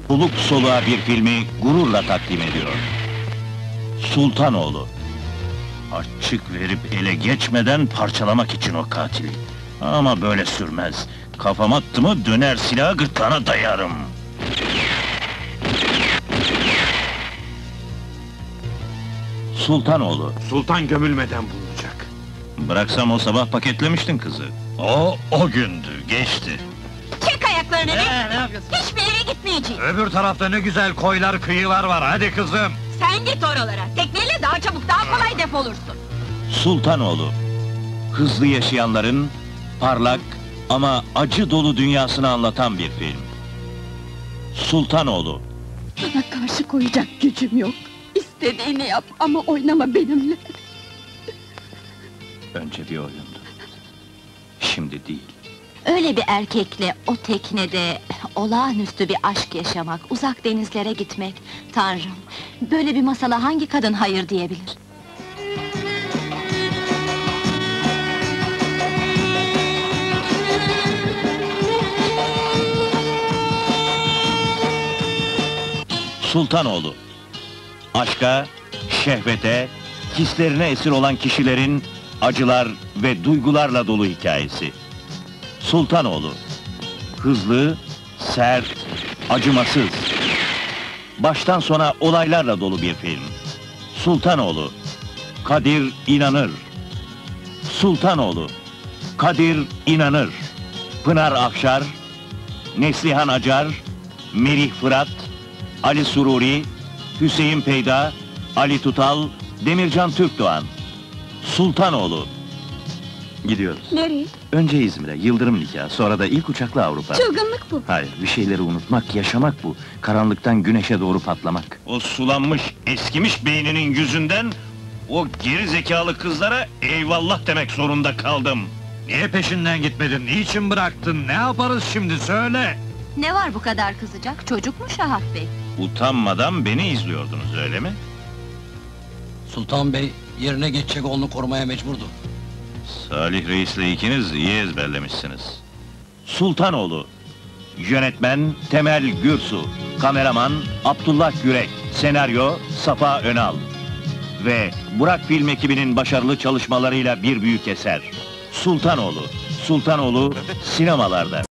Soluk soluğa bir filmi gururla takdim ediyor. Sultanoğlu. Açık verip ele geçmeden parçalamak için o katili. Ama böyle sürmez. Kafam attı mı döner silahı gırtlağına dayarım. Sultanoğlu. Sultan gömülmeden bulunacak. Bıraksam o sabah paketlemiştin kızı. O gündü, geçti. Çek ayaklarını be! Ne yapıyorsun? Hiçbir yere gitmeyeceğim. Öbür tarafta ne güzel koylar, kıyılar var, hadi kızım! Sen git oralara. Tekneyle daha çabuk, daha kolay defolursun. Sultanoğlu. Hızlı yaşayanların parlak ama acı dolu dünyasını anlatan bir film. Sultanoğlu. Sana karşı koyacak gücüm yok. İstediğini yap ama oynama benimle. Önce bir oyundu. Şimdi değil. Öyle bir erkekle o teknede olağanüstü bir aşk yaşamak, uzak denizlere gitmek... Tanrım, böyle bir masala hangi kadın hayır diyebilir? Sultanoğlu. Aşka, şehvete, hislerine esir olan kişilerin acılar ve duygularla dolu hikayesi. Sultanoğlu. Hızlı, sert, acımasız. Baştan sona olaylarla dolu bir film. Sultanoğlu. Kadir İnanır. Sultanoğlu. Kadir İnanır. Pınar Afşar, Neslihan Acar, Merih Fırat, Ali Sururi, Hüseyin Peyda, Ali Tutal, Demircan Türkdoğan. Sultanoğlu. Gidiyoruz. Nereye? Önce İzmir'e, yıldırım nikahı, sonra da ilk uçakla Avrupa. Çılgınlık bu. Hayır, bir şeyleri unutmak, yaşamak bu. Karanlıktan güneşe doğru patlamak. O sulanmış, eskimiş beyninin yüzünden... ...o geri zekalı kızlara eyvallah demek zorunda kaldım. Niye peşinden gitmedin, niçin bıraktın, ne yaparız şimdi söyle! Ne var bu kadar kızacak? Çocuk mu Şahat Bey? Utanmadan beni izliyordunuz, öyle mi? Sultan Bey, yerine geçecek oğlunu korumaya mecburdu. Salih Reis'le ikiniz iyi ezberlemişsiniz. Sultanoğlu. Yönetmen Temel Gürsu. Kameraman Abdullah Gürek. Senaryo Safa Önal. Ve Burak Film ekibinin başarılı çalışmalarıyla bir büyük eser. Sultanoğlu. Sultanoğlu sinemalarda.